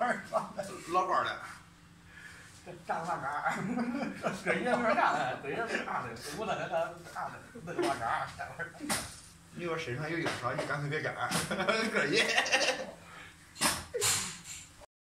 儿老高的。 这张大嘎，跟人说啥的，跟人说啥的，我那个啥的，那个啥， 你说身上有硬伤，你干脆别干，可以。